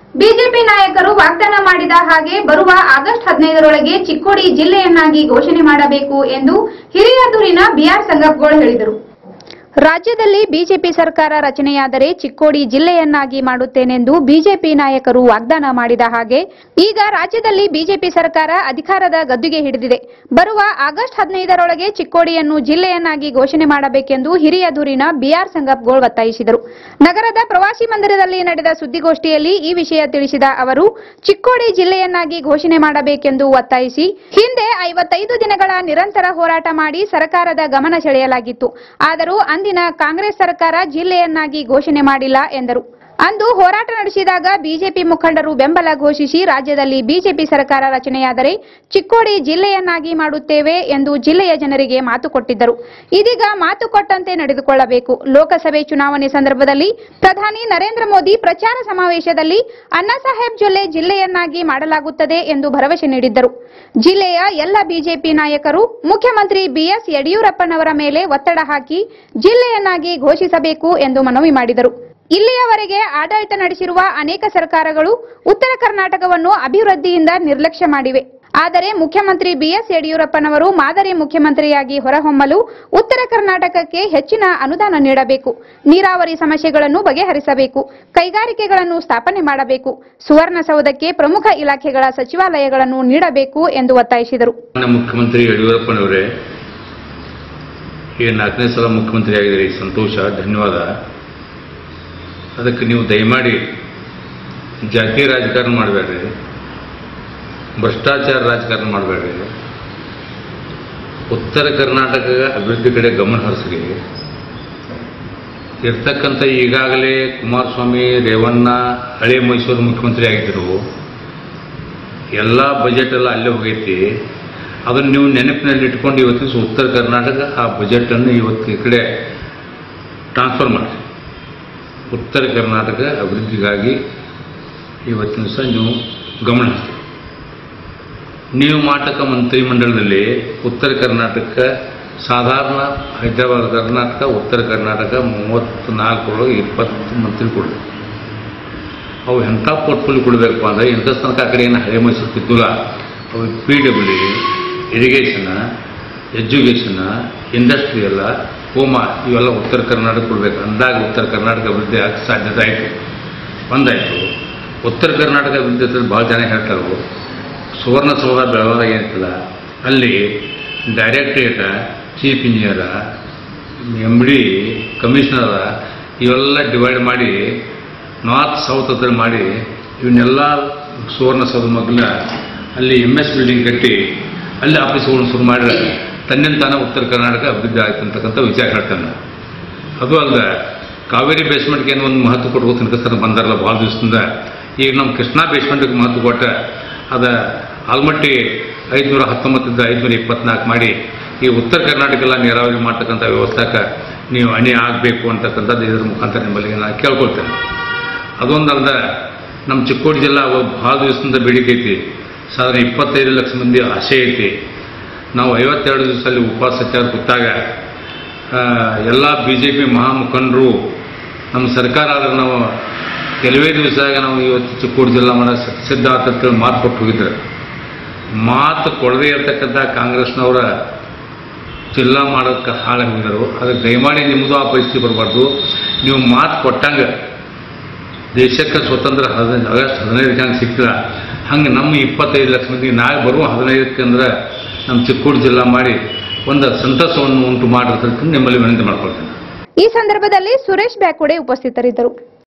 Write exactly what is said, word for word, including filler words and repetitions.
BJP ನಾಯಕರು ವಾಗ್ದಾನ ಮಾಡಿದ ಹಾಗೆ ಬರುವ ಆಗಸ್ಟ್ ಹದಿನೈದರೊಳಗೆ ಚಿಕ್ಕೋಡಿ ಜಿಲ್ಲೆಯನ್ನಾಗಿ ಘೋಷಣೆ ಮಾಡಬೇಕು ಎಂದು ಹಿರಿಯೂರಿನ ಬಿಆರ್ ಸಂಗಪ್ಪಗೋಳ್ ಹೇಳಿದರು. ರಾಜ್ಯದಲ್ಲಿ ಬಿಜೆಪಿ ಸರ್ಕಾರ ರಚನೆಯಾದರೆ ಚಿಕ್ಕೋಡಿ ಜಿಲ್ಲೆಯನ್ನಾಗಿ ಮಾಡುತ್ತೇನೆಂದು ಬಿಜೆಪಿ ನಾಯಕರು ವಾಗ್ದಾನ ಮಾಡಿದ ಹಾಗೆ ಈಗ ರಾಜ್ಯದಲ್ಲಿ ಬಿಜೆಪಿ ಸರ್ಕಾರ ಅಧಿಕಾರದ ಗದ್ದುಗೆ ಹಿಡಿದಿದೆ. ಬರುವ ಆಗಸ್ಟ್ ಹದಿನೈದರೊಳಗೆ ಚಿಕ್ಕೋಡಿಯನ್ನು ಜಿಲ್ಲೆಯನ್ನಾಗಿ ಘೋಷಣೆ ಮಾಡಬೇಕೆಂದು ಹಿರಿಯೂರಿನ ಬಿಆರ್ ಸಂಗಪ್ಪಗೋಳ್ ಒತ್ತಾಯಿಸಿದರು. ನಗರದ ಪ್ರವಾಸಿ ಮಂದಿರದಲ್ಲಿ ನಡೆದ ಸುದ್ದಿಗೋಷ್ಠಿಯಲ್ಲಿ ಈ ವಿಷಯ ತಿಳಿಸಿದ ಅವರು, ಚಿಕ್ಕೋಡಿ ಜಿಲ್ಲೆಯನ್ನಾಗಿ ಘೋಷಣೆ ಮಾಡಬೇಕೆಂದು ಒತ್ತಾಯಿಸಿ ಹಿಂದೆ ಐವತ್ತೈದು ದಿನಗಳ ನಿರಂತರ ಹೋರಾಟ ಮಾಡಿ ಸರ್ಕಾರದ ಗಮನ ಸೆಳೆಯಲಾಗಿತ್ತು. ಆದರೂ ಅಂದಿನ ಕಾಂಗ್ರೆಸ್ ಸರ್ಕಾರ ಜಿಲ್ಲೆಯನ್ನಾಗಿ ಘೋಷಣೆ ಮಾಡಿಲ್ಲ ಎಂದರು. ಅಂದು ಹೋರಾಟ ನಡೆಸಿದಾಗ ಬಿಜೆಪಿ ಮುಖಂಡರು ಬೆಂಬಲ ಘೋಷಿಸಿ ರಾಜ್ಯದಲ್ಲಿ ಬಿಜೆಪಿ ಸರ್ಕಾರ ರಚನೆಯಾದರೆ ಚಿಕ್ಕೋಡಿ ಜಿಲ್ಲೆಯನ್ನಾಗಿ ಮಾಡುತ್ತೇವೆ ಎಂದು ಜಿಲ್ಲೆಯ ಜನರಿಗೆ ಮಾತು ಕೊಟ್ಟಿದ್ದರು. ಇದೀಗ ಮಾತು ಕೊಟ್ಟಂತೆ ನಡೆದುಕೊಳ್ಳಬೇಕು. ಲೋಕಸಭೆ ಚುನಾವಣೆ ಸಂದರ್ಭದಲ್ಲಿ ಪ್ರಧಾನಿ ನರೇಂದ್ರ ಮೋದಿ ಪ್ರಚಾರ ಸಮಾವೇಶದಲ್ಲಿ ಅಣ್ಣಾಸಾಹೇಬ್ ಜೊಲ್ಲೆ ಜಿಲ್ಲೆಯನ್ನಾಗಿ ಮಾಡಲಾಗುತ್ತದೆ ಎಂದು ಭರವಸೆ ನೀಡಿದ್ದರು. ಜಿಲ್ಲೆಯ ಎಲ್ಲ ಬಿಜೆಪಿ ನಾಯಕರು ಮುಖ್ಯಮಂತ್ರಿ ಬಿಎಸ್ ಯಡಿಯೂರಪ್ಪನವರ ಮೇಲೆ ಒತ್ತಡ ಹಾಕಿ ಜಿಲ್ಲೆಯನ್ನಾಗಿ ಘೋಷಿಸಬೇಕು ಎಂದು ಮನವಿ ಮಾಡಿದರು. ಇಲ್ಲಿಯವರೆಗೆ ಆಡಳಿತ ನಡೆಸಿರುವ ಅನೇಕ ಸರ್ಕಾರಗಳು ಉತ್ತರ ಕರ್ನಾಟಕವನ್ನು ಅಭಿವೃದ್ಧಿಯಿಂದ ನಿರ್ಲಕ್ಷ್ಯ ಮಾಡಿವೆ. ಆದರೆ ಮುಖ್ಯಮಂತ್ರಿ ಬಿಎಸ್ ಯಡಿಯೂರಪ್ಪನವರು ಮಾದರಿ ಮುಖ್ಯಮಂತ್ರಿಯಾಗಿ ಹೊರಹೊಮ್ಮಲು ಉತ್ತರ ಕರ್ನಾಟಕಕ್ಕೆ ಹೆಚ್ಚಿನ ಅನುದಾನ ನೀಡಬೇಕು, ನೀರಾವರಿ ಸಮಸ್ಯೆಗಳನ್ನು ಬಗೆಹರಿಸಬೇಕು, ಕೈಗಾರಿಕೆಗಳನ್ನು ಸ್ಥಾಪನೆ ಮಾಡಬೇಕು, ಸುವರ್ಣಸೌಧಕ್ಕೆ ಪ್ರಮುಖ ಇಲಾಖೆಗಳ ಸಚಿವಾಲಯಗಳನ್ನು ನೀಡಬೇಕು ಎಂದು ಒತ್ತಾಯಿಸಿದರು. ಮುಖ್ಯಮಂತ್ರಿ ಯಡಿಯೂರಪ್ಪನವರೇ, ಈಗ ನಾಲ್ಕನೇ ಸಲ ಮುಖ್ಯಮಂತ್ರಿ ಆಗಿದ್ದೀರಿ, ಸಂತೋಷ, ಧನ್ಯವಾದ. ಅದಕ್ಕೆ ನೀವು ದಯಮಾಡಿ ಜಾತಿ ರಾಜಕಾರಣ ಮಾಡಬೇಡ್ರಿ, ಭ್ರಷ್ಟಾಚಾರ ರಾಜಕಾರಣ ಮಾಡಬೇಡ್ರಿ, ಉತ್ತರ ಕರ್ನಾಟಕ ಅಭಿವೃದ್ಧಿ ಕಡೆ ಗಮನ ಹರಿಸ್ರಿ. ಇರ್ತಕ್ಕಂಥ ಈಗಾಗಲೇ ಕುಮಾರಸ್ವಾಮಿ, ರೇವಣ್ಣ ಹಳೆ ಮೈಸೂರು ಮುಖ್ಯಮಂತ್ರಿ ಆಗಿದ್ದರು. ಎಲ್ಲ ಬಜೆಟ್ ಎಲ್ಲ ಅಲ್ಲೇ ಹೋಗೈತಿ. ಅದನ್ನು ನೀವು ನೆನಪಿನಲ್ಲಿ ಇಟ್ಕೊಂಡು ಇವತ್ತಿನ ಉತ್ತರ ಕರ್ನಾಟಕ ಆ ಬಜೆಟನ್ನು ಇವತ್ತು ಈ ಕಡೆ ಟ್ರಾನ್ಸ್ಫರ್ ಮಾಡಿ ಉತ್ತರ ಕರ್ನಾಟಕ ಅಭಿವೃದ್ಧಿಗಾಗಿ ಇವತ್ತಿನ ದಿವಸ ನೀವು ಗಮನ ಹರಿಸಿ. ನೀವು ಮಾಡತಕ್ಕ ಮಂತ್ರಿಮಂಡಲದಲ್ಲಿ ಉತ್ತರ ಕರ್ನಾಟಕ ಸಾಧಾರಣ ಹೈದರಾಬಾದ್ ಕರ್ನಾಟಕ ಉತ್ತರ ಕರ್ನಾಟಕ ಮೂವತ್ತು ನಾಲ್ಕರೊಳಗೆ ಇಪ್ಪತ್ತು ಮಂತ್ರಿ ಕೊಡಬೇಕು. ಅವು ಎಂಥ ಪೋರ್ಟ್ಫೋಲಿಯೋ ಕೊಡಬೇಕಪ್ಪ ಅಂದರೆ ಎಂಥ ತನಕ ಆ ಕಡೆ ಏನು ಹಳೆ ಮೈಸೂರು ತಿದ್ದಿಲ್ಲ. ಅವು P W D, irrigation, education, ಇಂಡಸ್ಟ್ರಿಯಲ್ಲ, ಹೋಮ ಇವೆಲ್ಲ ಉತ್ತರ ಕರ್ನಾಟಕ ಕೊಡಬೇಕು. ಅಂದಾಗ ಉತ್ತರ ಕರ್ನಾಟಕ ಅಭಿವೃದ್ಧಿ ಆಗಕ್ಕೆ ಸಾಧ್ಯತೆ ಆಯಿತು. ಒಂದಾಯಿತು. ಉತ್ತರ ಕರ್ನಾಟಕ ಅಭಿವೃದ್ಧಿ ಅಂತ ಭಾಳ ಜನ ಹೇಳ್ತಾರೆ. ಸುವರ್ಣಸೌಧ ಬೆಳಗಾವಿ ಏನಿಲ್ಲ, ಅಲ್ಲಿ directorate, chief engineer, M D, commissioner ಇವೆಲ್ಲ ಡಿವೈಡ್ ಮಾಡಿ ನಾರ್ತ್ ಸೌತ್ ಹತ್ರ ಮಾಡಿ ಇವನ್ನೆಲ್ಲ ಸುವರ್ಣಸೌಧ ಮೊದಲ ಅಲ್ಲಿ ಎಮ್ ಎಸ್ ಬಿಲ್ಡಿಂಗ್ ಕಟ್ಟಿ ಅಲ್ಲಿ ಆಫೀಸ್ಗಳನ್ನು ಶುರು ಮಾಡಿದ್ರೆ ತನ್ನಿಂದ ತಾನೇ ಉತ್ತರ ಕರ್ನಾಟಕ ಅಭಿವೃದ್ಧಿ ಆಯ್ತು ಅಂತಕ್ಕಂಥ ವಿಚಾರ ಹೇಳ್ತಾನೆ. ಅದು ಅಲ್ಲದೆ ಕಾವೇರಿ ಬೇಸ್ಮೆಂಟ್ಗೆ ಏನು ಒಂದು ಮಹತ್ವ ಕೊಡ್ಬೋದು ತನಕ ಬಂದಾರಲ್ಲ ಭಾಳ ದಿವಸದಿಂದ. ಈಗ ನಮ್ಮ ಕೃಷ್ಣಾ ಬೇಸ್ಮೆಂಟ್ಗೆ ಮಹತ್ವ ಕೊಟ್ಟ ಅದು ಆಲ್ಮಟ್ಟಿ ಐದುನೂರ ಹತ್ತೊಂಬತ್ತರಿಂದ ಐದುನೂರ ಇಪ್ಪತ್ನಾಲ್ಕು ಮಾಡಿ ಈ ಉತ್ತರ ಕರ್ನಾಟಕ ಎಲ್ಲ ನೀರಾವರಿ ಮಾಡ್ತಕ್ಕಂಥ ವ್ಯವಸ್ಥೆಗೆ ನೀವು ಅಣಿ ಆಗಬೇಕು ಅಂತಕ್ಕಂಥದ್ದು ಇದರ ಮುಖಾಂತರ ನಿಮ್ಮಲ್ಲಿ ನಾನು ಕೇಳ್ಕೊಳ್ತೇನೆ. ಅದೊಂದಲ್ಲದೆ ನಮ್ಮ ಚಿಕ್ಕೋಡಿ ಜಿಲ್ಲಾ ಭಾಳ ದಿವಸದಿಂದ ಬೇಡಿಕೆ ಐತಿ. ಸಾಧಾರಣ ಇಪ್ಪತ್ತೈದು ಲಕ್ಷ ಮಂದಿ ಆಸೆ ಐತಿ. ನಾವು ಐವತ್ತೆರಡು ದಿವಸದಲ್ಲಿ ಉಪವಾಸ ಸತ್ಯಾಗ್ರಹ ಕೂತಾಗ ಎಲ್ಲ ಬಿ ಜೆ ಪಿ ಮಹಾಮುಖಂಡರು ನಮ್ಮ ಸರ್ಕಾರ ಆದರೆ ನಾವು ಕೆಲವೇ ದಿವಸದಾಗ ನಾವು ಇವತ್ತು ಚಿಕ್ಕೋಡಿ ಜಿಲ್ಲಾ ಮಾಡೋ ಸಿದ್ಧ ಅಂತ ಮಾತು ಕೊಟ್ಟು ಹೋಗಿದ್ರೆ, ಮಾತು ಕೊಡದೇ ಇರತಕ್ಕಂಥ ಕಾಂಗ್ರೆಸ್ನವರ ಜಿಲ್ಲಾ ಮಾಡೋಕ್ಕೆ ಹಾಳೆ ಹೋಗಿದ್ರು. ಅದಕ್ಕೆ ದಯಮಾಡಿ ನಿಮ್ಮದು ಆ ಪರಿಸ್ಥಿತಿ ಬರಬಾರ್ದು. ನೀವು ಮಾತು ಕೊಟ್ಟಂಗೆ ದೇಶಕ್ಕೆ ಸ್ವತಂತ್ರ ಹದಿನೈದು ಆಗಸ್ಟ್ ಹದಿನೈದಕ್ಕೆ ಹಂಗೆ ಸಿಕ್ಕಿಲ್ಲ, ಹಂಗೆ ನಮ್ಮ ಇಪ್ಪತ್ತೈದು ಲಕ್ಷ ಮಂದಿಗೆ ನಾಳೆ ಬರುವ ಹದಿನೈದಕ್ಕೆ ಅಂದ್ರೆ ನಮ್ಮ ಚಿಕ್ಕೋಡಿ ಜಿಲ್ಲಾ ಮಾಡಿ ಒಂದು ಸಂತಸವನ್ನು ಉಂಟು ಮಾಡಿರ್ತಕ್ಕಂಥ ನಿಮ್ಮಲ್ಲಿ ವಿನಂತಿ ಮಾಡ್ಕೊಳ್ತೇನೆ. ಈ ಸಂದರ್ಭದಲ್ಲಿ ಸುರೇಶ್ ಬ್ಯಾಕೋಡೆ ಉಪಸ್ಥಿತರಿದ್ದರು.